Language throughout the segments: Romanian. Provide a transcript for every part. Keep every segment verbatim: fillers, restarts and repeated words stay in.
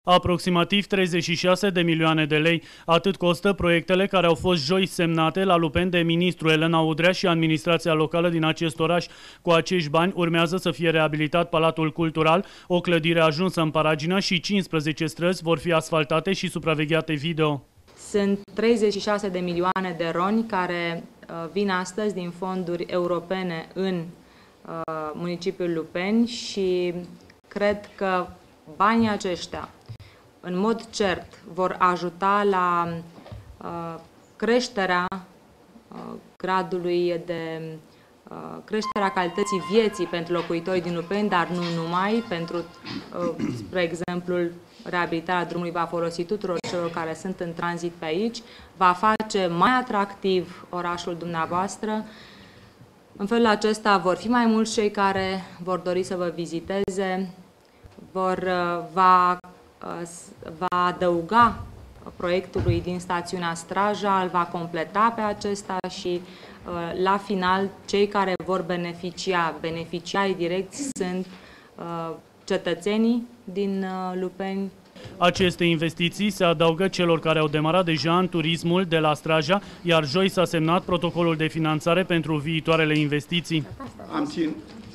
Aproximativ treizeci și șase de milioane de lei. Atât costă proiectele care au fost joi semnate la Lupeni de ministru Elena Udrea și administrația locală din acest oraș. Cu acești bani urmează să fie reabilitat Palatul Cultural, o clădire ajunsă în paragină și cincisprezece străzi vor fi asfaltate și supravegheate video. Sunt treizeci și șase de milioane de roni care vin astăzi din fonduri europene în municipiul Lupeni și cred că banii aceștia în mod cert vor ajuta la uh, creșterea uh, gradului de uh, creșterea calității vieții pentru locuitorii din Lupeni, dar nu numai, pentru, uh, spre exemplu, reabilitarea drumului va folosi tuturor celor care sunt în tranzit pe aici, va face mai atractiv orașul dumneavoastră. În felul acesta vor fi mai mulți cei care vor dori să vă viziteze, vor, uh, va va adăuga proiectului din stațiunea Straja, îl va completa pe acesta și la final cei care vor beneficia, beneficiarii direcți sunt cetățenii din Lupeni. Aceste investiții se adaugă celor care au demarat deja în turismul de la Straja, iar joi s-a semnat protocolul de finanțare pentru viitoarele investiții. Am țin...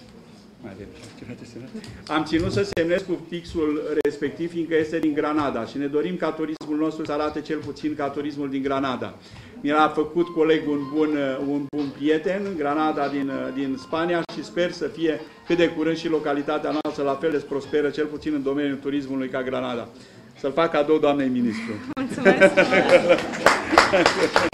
Am ținut să semnez cu fixul respectiv, fiindcă este din Granada și ne dorim ca turismul nostru să arate cel puțin ca turismul din Granada. Mi-a făcut colegul un bun, un bun prieten, Granada din, din Spania, și sper să fie cât de curând și localitatea noastră la fel de prosperă, cel puțin în domeniul turismului ca Granada. Să-l fac cadou doamnei ministru. Mulțumesc!